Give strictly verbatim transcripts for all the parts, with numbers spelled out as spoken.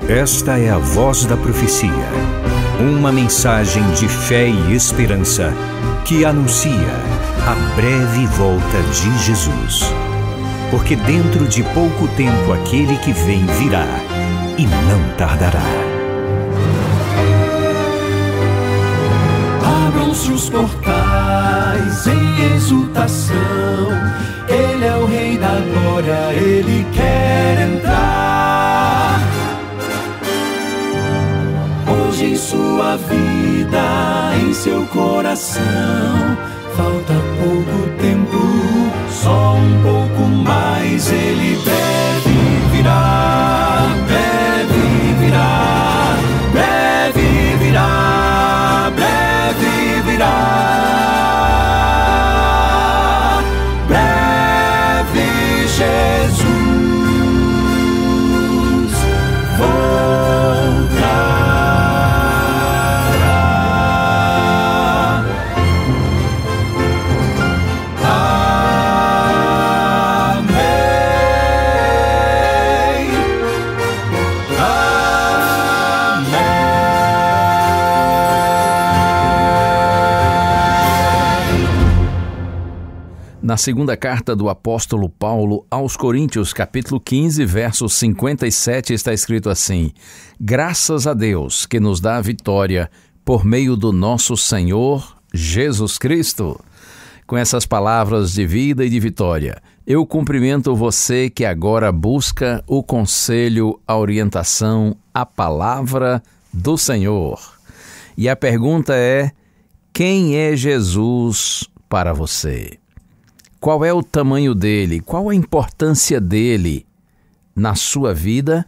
Esta é a Voz da Profecia, uma mensagem de fé e esperança que anuncia a breve volta de Jesus. Porque dentro de pouco tempo aquele que vem virá e não tardará. Abram-se os portais em exultação, Ele é o Rei da Glória, Ele quer entrar. Hoje em sua vida, em seu coração, falta pouco tempo, só um pouco mais. Ele deve virar, deve virar, breve virá, breve virá, breve Jesus voltará. Na segunda carta do apóstolo Paulo aos Coríntios, capítulo quinze, verso cinquenta e sete, está escrito assim: graças a Deus que nos dá a vitória por meio do nosso Senhor Jesus Cristo. Com essas palavras de vida e de vitória, eu cumprimento você que agora busca o conselho, a orientação, a palavra do Senhor. E a pergunta é: quem é Jesus para você? Qual é o tamanho dele? Qual a importância dele na sua vida?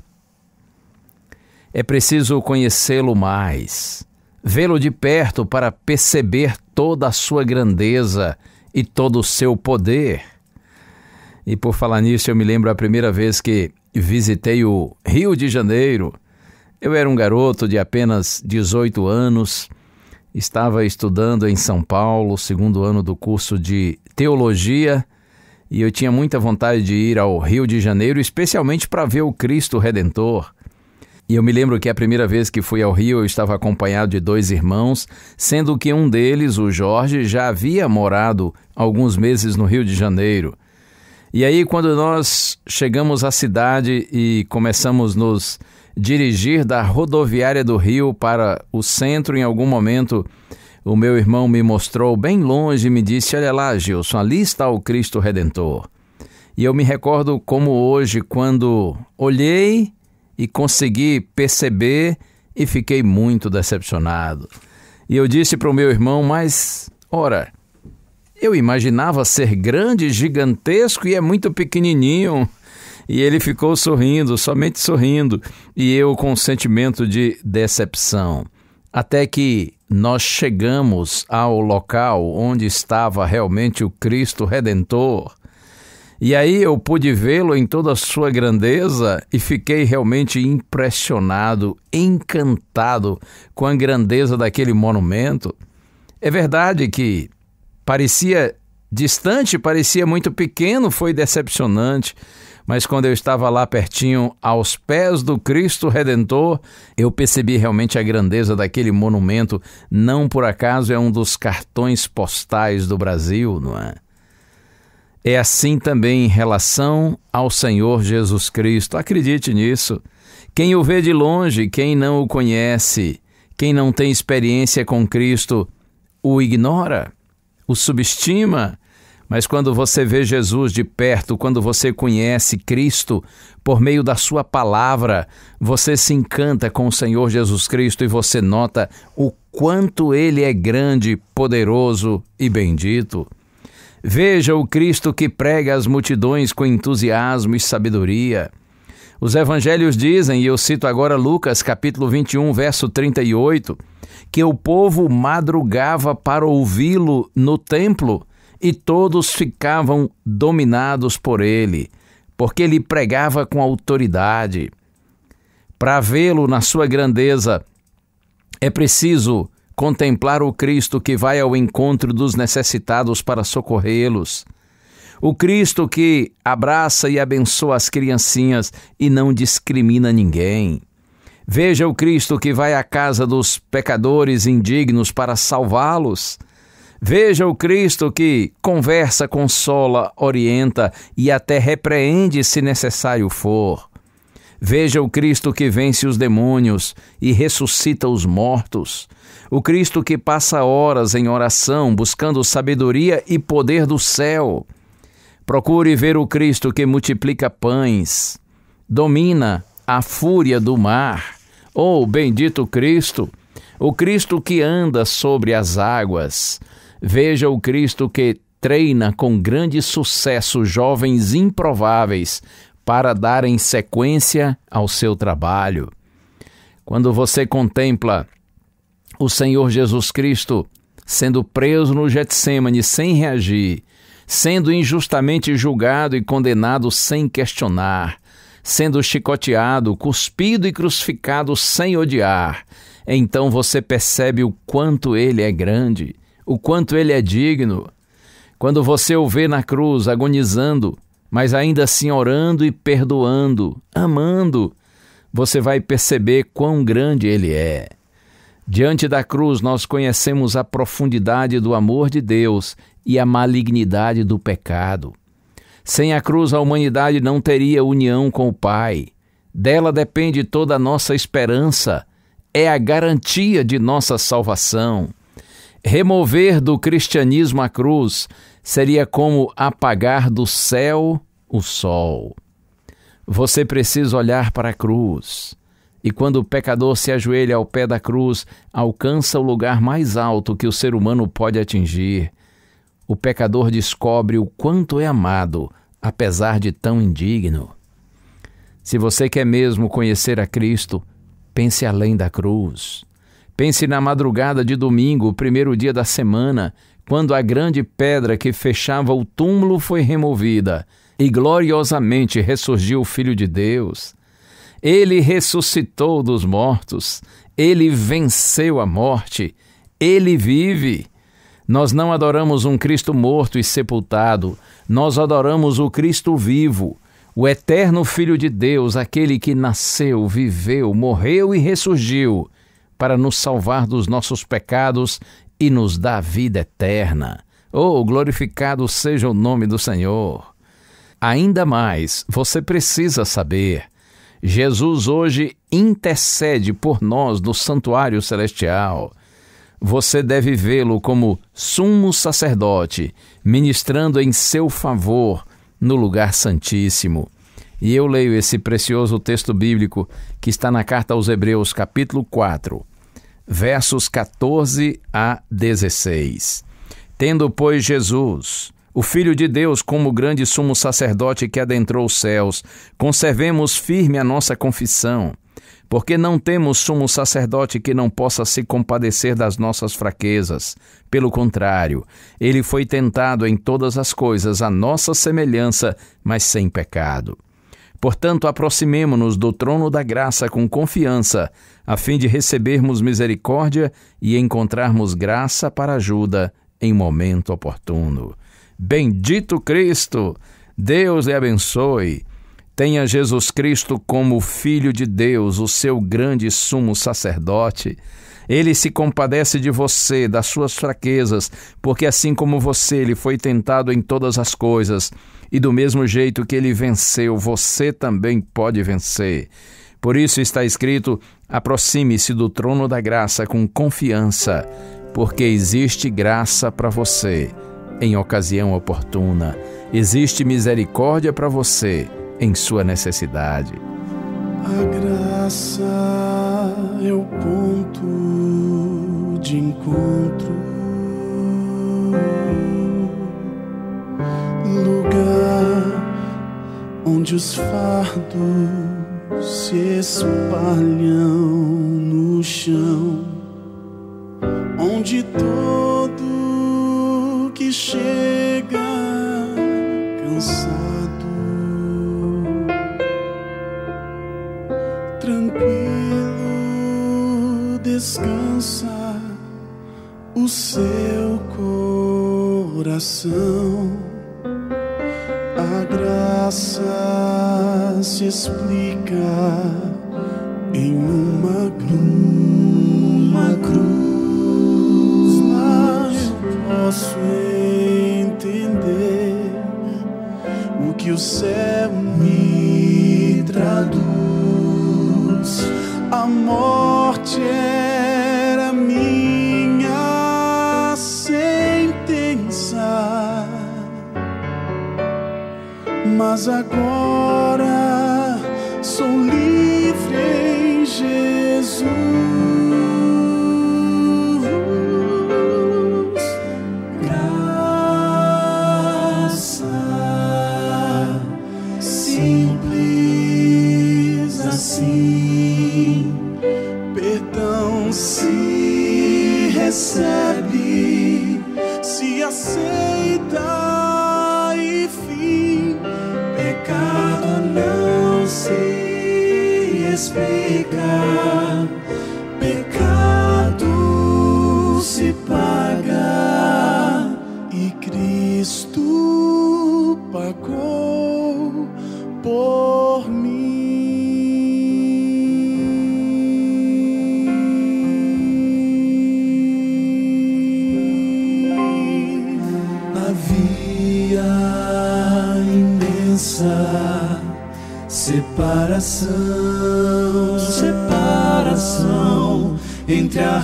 É preciso conhecê-lo mais, vê-lo de perto para perceber toda a sua grandeza e todo o seu poder. E por falar nisso, eu me lembro a primeira vez que visitei o Rio de Janeiro. Eu era um garoto de apenas dezoito anos, estava estudando em São Paulo, segundo ano do curso de teologia, e eu tinha muita vontade de ir ao Rio de Janeiro, especialmente para ver o Cristo Redentor. E eu me lembro que a primeira vez que fui ao Rio, eu estava acompanhado de dois irmãos, sendo que um deles, o Jorge, já havia morado alguns meses no Rio de Janeiro. E aí, quando nós chegamos à cidade e começamos a nos dirigir da rodoviária do Rio para o centro, em algum momento, o meu irmão me mostrou bem longe e me disse: olha lá, Gilson, ali está o Cristo Redentor. E eu me recordo como hoje, quando olhei e consegui perceber e fiquei muito decepcionado. E eu disse para o meu irmão: mas, ora, eu imaginava ser grande, gigantesco, e é muito pequenininho. E ele ficou sorrindo, somente sorrindo, e eu com um sentimento de decepção. Até que nós chegamos ao local onde estava realmente o Cristo Redentor. E aí eu pude vê-lo em toda a sua grandeza e fiquei realmente impressionado, encantado com a grandeza daquele monumento. É verdade que parecia distante, parecia muito pequeno, foi decepcionante. Mas quando eu estava lá pertinho, aos pés do Cristo Redentor, eu percebi realmente a grandeza daquele monumento. Não por acaso é um dos cartões postais do Brasil, não é? É assim também em relação ao Senhor Jesus Cristo. Acredite nisso. Quem o vê de longe, quem não o conhece, quem não tem experiência com Cristo, o ignora, o subestima. Mas quando você vê Jesus de perto, quando você conhece Cristo por meio da sua palavra, você se encanta com o Senhor Jesus Cristo e você nota o quanto Ele é grande, poderoso e bendito. Veja o Cristo que prega às multidões com entusiasmo e sabedoria. Os evangelhos dizem, e eu cito agora Lucas capítulo vinte e um, verso trinta e oito, que o povo madrugava para ouvi-lo no templo, e todos ficavam dominados por ele, porque ele pregava com autoridade. Para vê-lo na sua grandeza, é preciso contemplar o Cristo que vai ao encontro dos necessitados para socorrê-los. O Cristo que abraça e abençoa as criancinhas e não discrimina ninguém. Veja o Cristo que vai à casa dos pecadores indignos para salvá-los. Veja o Cristo que conversa, consola, orienta e até repreende se necessário for. Veja o Cristo que vence os demônios e ressuscita os mortos. O Cristo que passa horas em oração buscando sabedoria e poder do céu. Procure ver o Cristo que multiplica pães, domina a fúria do mar. Oh, bendito Cristo! O Cristo que anda sobre as águas. Veja o Cristo que treina com grande sucesso jovens improváveis para darem sequência ao seu trabalho. Quando você contempla o Senhor Jesus Cristo sendo preso no Getsêmani sem reagir, sendo injustamente julgado e condenado sem questionar, sendo chicoteado, cuspido e crucificado sem odiar, então você percebe o quanto Ele é grande, o quanto Ele é digno. Quando você o vê na cruz agonizando, mas ainda assim orando e perdoando, amando, você vai perceber quão grande Ele é. Diante da cruz nós conhecemos a profundidade do amor de Deus e a malignidade do pecado. Sem a cruz a humanidade não teria união com o Pai. Dela depende toda a nossa esperança. É a garantia de nossa salvação. Remover do cristianismo a cruz seria como apagar do céu o sol. Você precisa olhar para a cruz. E quando o pecador se ajoelha ao pé da cruz, alcança o lugar mais alto que o ser humano pode atingir. O pecador descobre o quanto é amado, apesar de tão indigno. Se você quer mesmo conhecer a Cristo, pense além da cruz. Pense na madrugada de domingo, o primeiro dia da semana, quando a grande pedra que fechava o túmulo foi removida e gloriosamente ressurgiu o Filho de Deus. Ele ressuscitou dos mortos, Ele venceu a morte, Ele vive. Nós não adoramos um Cristo morto e sepultado, nós adoramos o Cristo vivo, o eterno Filho de Deus, aquele que nasceu, viveu, morreu e ressurgiu para nos salvar dos nossos pecados e nos dar vida eterna. Oh, glorificado seja o nome do Senhor! Ainda mais, você precisa saber, Jesus hoje intercede por nós no santuário celestial. Você deve vê-lo como sumo sacerdote, ministrando em seu favor no lugar santíssimo. E eu leio esse precioso texto bíblico que está na carta aos Hebreus, capítulo quatro, versos catorze a dezesseis. Tendo, pois, Jesus, o Filho de Deus, como grande sumo sacerdote que adentrou os céus, conservemos firme a nossa confissão, porque não temos sumo sacerdote que não possa se compadecer das nossas fraquezas. Pelo contrário, ele foi tentado em todas as coisas à nossa semelhança, mas sem pecado. Portanto, aproximemo-nos do trono da graça com confiança, a fim de recebermos misericórdia e encontrarmos graça para ajuda em momento oportuno. Bendito Cristo! Deus lhe abençoe. Tenha Jesus Cristo como Filho de Deus, o seu grande sumo sacerdote. Ele se compadece de você, das suas fraquezas, porque assim como você, ele foi tentado em todas as coisas, e do mesmo jeito que ele venceu, você também pode vencer. Por isso está escrito, aproxime-se do trono da graça com confiança, porque existe graça para você em ocasião oportuna. Existe misericórdia para você em sua necessidade. A graça é o ponto de encontro, lugar onde os fardos se espalham no chão, onde todo que chega cansado, tranquilo, descansa o seu coração. A graça se explica em uma cruz, uma cruz, mas posso entender o que o céu me traduz. A morte era minha sentença, mas agora sou livre em Jesus. Graça simples assim, perdão se recebe, se aceita e fim. Pecado não se explica, pecado se paga, e Cristo pagou por mim. Havia imensa separação, separação entre a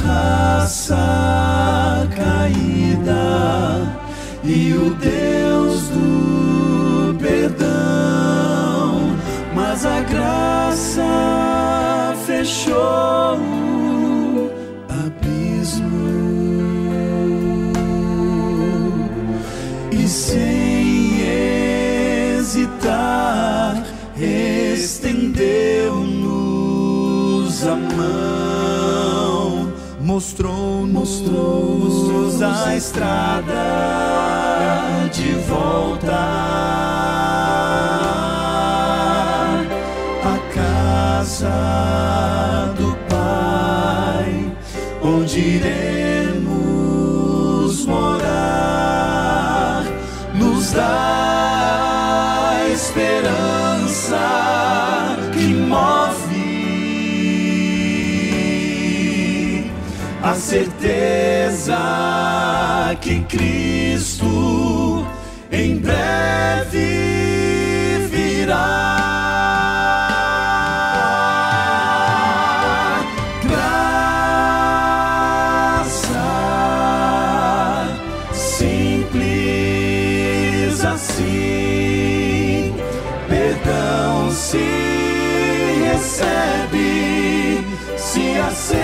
raça caída e o Deus do perdão, mas a graça fechou o abismo e sem hesitar estendeu-nos a mão, mostrou-nos mostrou a estrada de volta à casa do Pai, onde iremos morar. Nos dá esperança que move, a certeza que Cristo em breve virá. Graça simples assim, perdão se recebe, se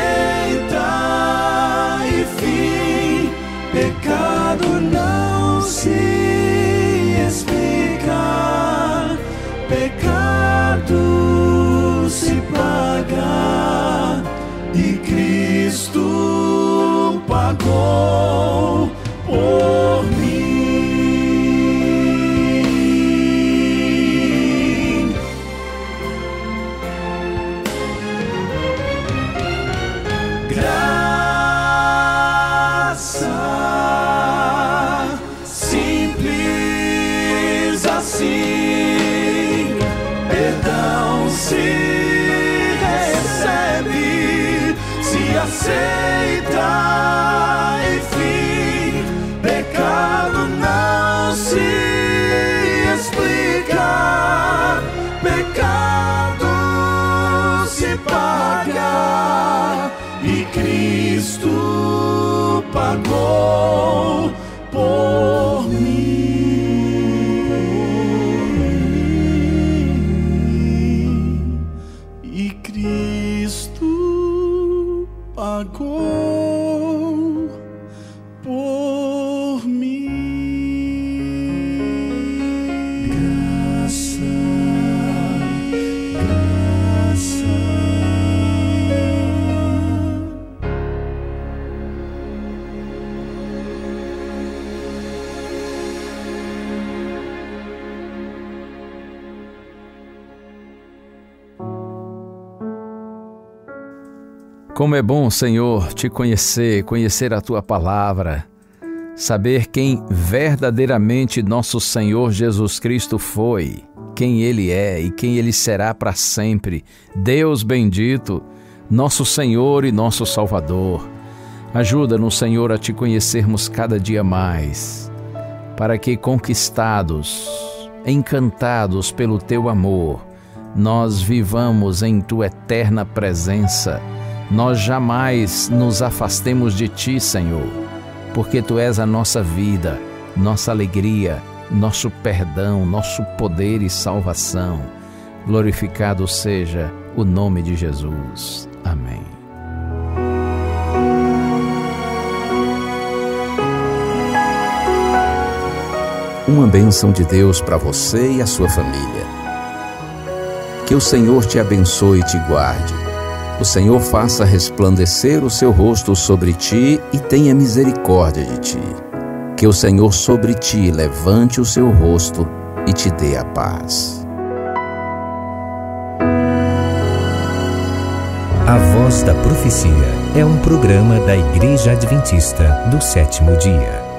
aceita e fim. Pecado não se explica, pecado se paga, e Cristo pagou por mim. Graça simples assim, perdão se recebe, se aceita e fim. Pecado não se explica, pecado se paga, e Cristo pagou por mim, e Cristo pagou por mim. Graça, graça. Como é bom, Senhor, te conhecer, conhecer a Tua palavra, saber quem verdadeiramente nosso Senhor Jesus Cristo foi, quem Ele é e quem Ele será para sempre. Deus bendito, nosso Senhor e nosso Salvador. Ajuda-nos, Senhor, a Te conhecermos cada dia mais, para que, conquistados, encantados pelo Teu amor, nós vivamos em Tua eterna presença. Nós jamais nos afastemos de Ti, Senhor, porque Tu és a nossa vida, nossa alegria, nosso perdão, nosso poder e salvação. Glorificado seja o nome de Jesus. Amém. Uma bênção de Deus para você e a sua família. Que o Senhor te abençoe e te guarde. O Senhor faça resplandecer o seu rosto sobre ti e tenha misericórdia de ti. Que o Senhor sobre ti levante o seu rosto e te dê a paz. A Voz da Profecia é um programa da Igreja Adventista do Sétimo Dia.